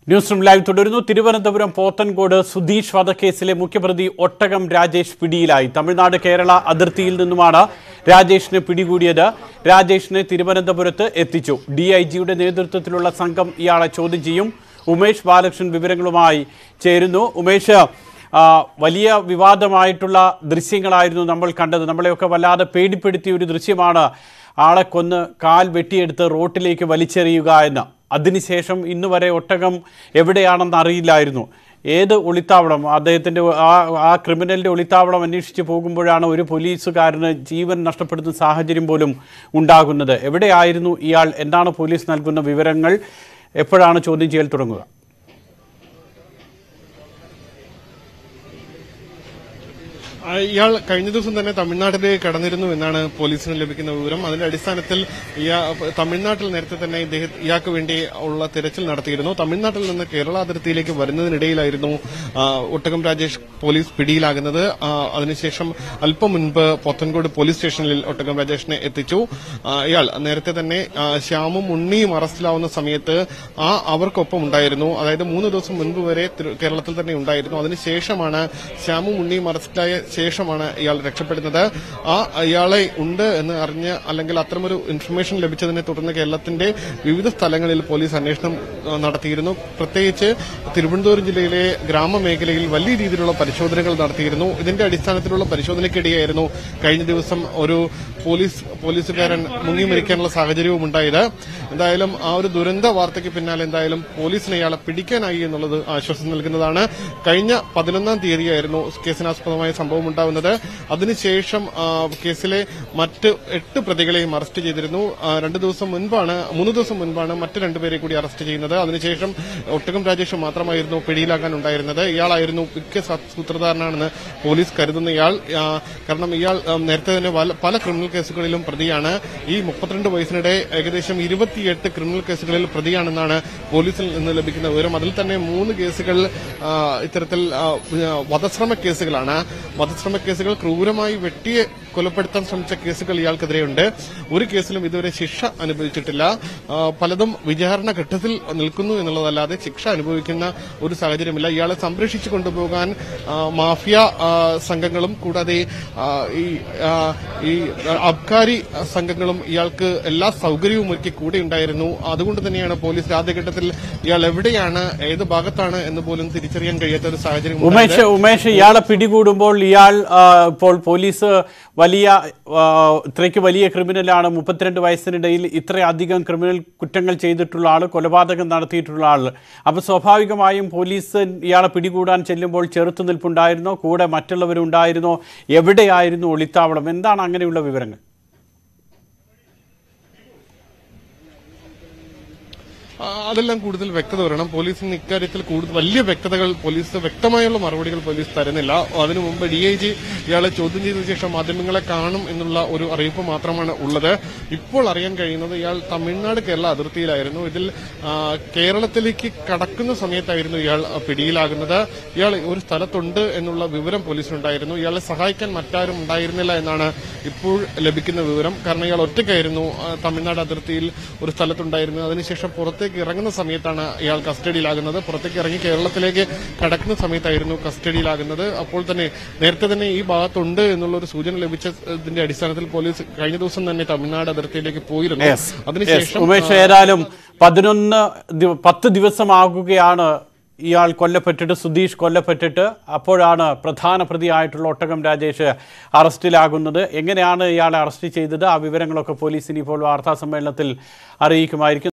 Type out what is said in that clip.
News live തുടരുന്നു. തിരുവനന്തപുരം പോത്തൻകോട് സുദീഷ് വധക്കേസിലെ മുഖ്യപ്രതി ഒട്ടകം രാജേഷ് പിടിയിലായി. തമിഴ്നാട് കേരള അതിർത്തിയിൽ നിന്നുമാണ് രാജേഷിനെ പിടികൂടിയത്. രാജേഷിനെ തിരുവനന്തപുരത്ത് എത്തിച്ചു. DIGയുടെ നേതൃത്വത്തിലുള്ള സംഘം ഇയാളെ ചോദ്യം ചെയ്യും. ഉമേഷ് ബാലകൃഷ്ണൻ വിവരങ്ങളുമായി ചേരുന്നു. ഉമേഷ്, വലിയ വിവാദമായിട്ടുള്ള ദൃശ്യങ്ങളായിരുന്നു നമ്മൾ കണ്ടത്. നമ്മളെയൊക്കെ വല്ലാതെ പേടിപ്പെടുത്തിയ ഒരു ദൃശ്യമാണ് ആളെ കൊന്ന് കാൽ വെട്ടിയെടുത്ത് റോട്ടിലേക്ക് വലിച്ചെറിയുക എന്ന്. അതിനുശേഷം ഇന്ന് വരെ ഒട്ടകം എവിടെയാണെന്ന് അറിയില്ലായിരുന്നു. ഏത് ഒളിത്താവളം, അദ്ദേഹത്തിൻ്റെ ആ ക്രിമിനലിൻ്റെ ഒളിത്താവളം അന്വേഷിച്ച് പോകുമ്പോഴാണ് ഒരു പോലീസുകാരന് ജീവൻ നഷ്ടപ്പെടുന്ന സാഹചര്യം പോലും ഉണ്ടാകുന്നത്. എവിടെയായിരുന്നു ഇയാൾ? എന്താണ് പോലീസ് നൽകുന്ന വിവരങ്ങൾ? എപ്പോഴാണ് ചോദ്യം ചെയ്യൽ തുടങ്ങുക? ഇയാൾ കഴിഞ്ഞ ദിവസം തന്നെ തമിഴ്നാട്ടിലേക്ക് കടന്നിരുന്നു എന്നാണ് പോലീസിന് ലഭിക്കുന്ന വിവരം. അതിന്റെ അടിസ്ഥാനത്തിൽ തമിഴ്നാട്ടിൽ നേരത്തെ തന്നെ ഇയാൾക്ക് വേണ്ടി ഉള്ള തിരച്ചിൽ നടത്തിയിരുന്നു. തമിഴ്നാട്ടിൽ നിന്ന് കേരള അതിർത്തിയിലേക്ക് വരുന്നതിനിടയിലായിരുന്നു ഒട്ടകം രാജേഷ് പോലീസ് പിടിയിലാകുന്നത്. അതിനുശേഷം അല്പം മുൻപ് പോത്തൻകോട് പോലീസ് സ്റ്റേഷനിൽ ഒട്ടകം രാജേഷിനെ എത്തിച്ചു. ഇയാൾ നേരത്തെ തന്നെ ശ്യാമും ഉണ്ണിയും അറസ്റ്റിലാവുന്ന സമയത്ത് അവർക്കൊപ്പം ഉണ്ടായിരുന്നു. അതായത് 3 ദിവസം മുൻപ് വരെ കേരളത്തിൽ തന്നെ ഉണ്ടായിരുന്നു. അതിനുശേഷമാണ് ശ്യാമും ഉണ്ണിയും അറസ്റ്റിലായ ശേഷമാണ് ഇയാൾ രക്ഷപ്പെടുന്നത്. ഇയാളെ ഉണ്ട് എന്ന് അറിഞ്ഞ് അല്ലെങ്കിൽ അത്തരമൊരു ഇൻഫർമേഷൻ ലഭിച്ചതിനെ തുടർന്ന് കേരളത്തിന്റെ വിവിധ സ്ഥലങ്ങളിൽ പോലീസ് അന്വേഷണം നടത്തിയിരുന്നു. പ്രത്യേകിച്ച് തിരുവനന്തപുരം ജില്ലയിലെ ഗ്രാമമേഖലയിൽ വലിയ രീതിയിലുള്ള പരിശോധനകൾ നടത്തിയിരുന്നു. ഇതിന്റെ അടിസ്ഥാനത്തിലുള്ള പരിശോധനയ്ക്കിടെയായിരുന്നു കഴിഞ്ഞ ദിവസം ഒരു പോലീസുകാരൻ മുങ്ങി മരിക്കാനുള്ള സാഹചര്യവും ഉണ്ടായത്. എന്തായാലും ആ ഒരു ദുരന്ത വാർത്തയ്ക്ക് പിന്നാലെ എന്തായാലും പോലീസിനെ ഇയാളെ പിടിക്കാനായി എന്നുള്ളത് ആശ്വാസം നൽകുന്നതാണ്. കഴിഞ്ഞ 11-ാം തീയതിയായിരുന്നു കേസിനാസ്പദമായ സംഭവം ഉണ്ടാവുന്നത്. അതിനുശേഷം കേസിലെ മറ്റ് 8 പ്രതികളെയും അറസ്റ്റ് ചെയ്തിരുന്നു. 3 ദിവസം മുൻപാണ് മറ്റ് 2 പേരെ കൂടി അറസ്റ്റ് ചെയ്യുന്നത്. അതിനുശേഷം ഒട്ടകം രാജേഷ് മാത്രമായിരുന്നു പിടിയിലാക്കാൻ ഉണ്ടായിരുന്നത്. ഇയാളായിരുന്നു മുഖ്യ സൂത്രധാരനാണെന്ന് പോലീസ് കരുതുന്ന ഇയാൾ. കാരണം ഇയാൾ നേരത്തെ തന്നെ പല ക്രിമിനൽ കേസുകളിലും പ്രതിയാണ്. ഈ 32 വയസ്സിനിടെ ഏകദേശം 28 ക്രിമിനൽ കേസുകളിൽ പ്രതിയാണെന്നാണ് പോലീസിൽ നിന്ന് ലഭിക്കുന്ന വിവരം. അതിൽ തന്നെ 3 കേസുകൾ ഇത്തരത്തിൽ വധശ്രമ കേസുകളാണ്. വധശ്രമ കേസുകൾ ക്രൂരമായി വെട്ടിയെ കൊലപ്പെടുത്താൻ ശ്രമിച്ച കേസുകൾ ഇയാൾക്കെതിരെയുണ്ട്. ഒരു കേസിലും ഇതുവരെ ശിക്ഷ അനുഭവിച്ചിട്ടില്ല. പലതും വിചാരണ ഘട്ടത്തിൽ നിൽക്കുന്നു എന്നുള്ളതല്ലാതെ ശിക്ഷ അനുഭവിക്കുന്ന ഒരു സാഹചര്യമില്ല. ഇയാളെ സംരക്ഷിച്ചു കൊണ്ടുപോകാൻ മാഫിയ സംഘങ്ങളും കൂടാതെ ഈ അബ്കാരി സംഘങ്ങളും ഇയാൾക്ക് എല്ലാ സൌകര്യവും ഒരുക്കി കൂടെ ഉണ്ടായിരുന്നു. അതുകൊണ്ട് തന്നെയാണ് പോലീസ് ആദ്യഘട്ടത്തിൽ ഇയാൾ എവിടെയാണ്, ഏത് ഭാഗത്താണ് എന്ന് പോലും തിരിച്ചറിയാൻ കഴിയാത്ത ഒരു സാഹചര്യം. ഉമേഷ്, ഇയാളെ പിടികൂടുമ്പോൾ ഇയാൾ ഇപ്പോൾ പോലീസ് ഇത്രയ്ക്ക് വലിയ ക്രിമിനലാണ്. 32 വയസ്സിനിടയിൽ ഇത്രയധികം ക്രിമിനൽ കുറ്റങ്ങൾ ചെയ്തിട്ടുള്ള ആൾ, കൊലപാതകം നടത്തിയിട്ടുള്ള ആൾ. അപ്പോൾ സ്വാഭാവികമായും പോലീസ് ഇയാളെ പിടികൂടാൻ ചെല്ലുമ്പോൾ ചെറുത്തുനിൽപ്പുണ്ടായിരുന്നോ? കൂടെ മറ്റുള്ളവരുണ്ടായിരുന്നോ? എവിടെയായിരുന്നു ഒളിത്താവളം? എന്താണ് അങ്ങനെയുള്ള വിവരങ്ങൾ? അതെല്ലാം കൂടുതൽ വ്യക്തത വരണം. പോലീസിന് ഇക്കാര്യത്തിൽ വലിയ വ്യക്തതകൾ വ്യക്തമായുള്ള മറുപടികൾ പോലീസ് തരുന്നില്ല. അതിനു മുമ്പ് DIG ഇയാളെ ചോദ്യം ചെയ്ത ശേഷം മാധ്യമങ്ങളെ കാണും എന്നുള്ള ഒരു അറിയിപ്പ് മാത്രമാണ് ഉള്ളത്. ഇപ്പോൾ അറിയാൻ കഴിയുന്നത് ഇയാൾ തമിഴ്നാട് കേരള അതിർത്തിയിലായിരുന്നു. ഇതിൽ കേരളത്തിലേക്ക് കടക്കുന്ന സമയത്തായിരുന്നു ഇയാൾ പിടിയിലാകുന്നത്. ഇയാൾ ഒരു സ്ഥലത്തുണ്ട് എന്നുള്ള വിവരം പോലീസിനുണ്ടായിരുന്നു. ഇയാളെ സഹായിക്കാൻ മറ്റാരും ഉണ്ടായിരുന്നില്ല എന്നാണ് ഇപ്പോൾ ലഭിക്കുന്ന വിവരം. കാരണം ഇയാൾ ഒറ്റയ്ക്കായിരുന്നു തമിഴ്നാട് അതിർത്തിയിൽ ഒരു സ്ഥലത്തുണ്ടായിരുന്നു. അതിനുശേഷം പുറത്തേക്ക് ഇറങ്ങുന്ന സമയത്താണ് ഇയാൾ കസ്റ്റഡിയിലാകുന്നത്. പുറത്തേക്ക് ഇറങ്ങി കേരളത്തിലേക്ക് കടക്കുന്ന സമയത്തായിരുന്നു കസ്റ്റഡിയിലാകുന്നത്. അപ്പോൾ തന്നെ നേരത്തെ തന്നെ ഈ ഭാഗത്തുണ്ട് എന്നുള്ള ഒരു സൂചന ലഭിച്ചതിന്റെ അടിസ്ഥാനത്തിൽ പോലീസ് കഴിഞ്ഞ ദിവസം തന്നെ തമിഴ്നാട് അതിർത്തിയിലേക്ക് പോയിരുന്നു. അതിനുശേഷം ഉമേഷ്, ഏതായാലും 10 ദിവസമാകുകയാണ് ഇയാൾ കൊല്ലപ്പെട്ടിട്ട്, സുദീഷ് കൊല്ലപ്പെട്ടിട്ട്. അപ്പോഴാണ് പ്രധാന പ്രതിയായിട്ടുള്ള ഒട്ടകം രാജേഷ് അറസ്റ്റിലാകുന്നത്. എങ്ങനെയാണ് ഇയാളെ അറസ്റ്റ് ചെയ്തത്? ആ വിവരങ്ങളൊക്കെ പോലീസിന് ഇപ്പോൾ വാർത്താ സമ്മേളനത്തിൽ അറിയിക്കുമായിരിക്കും.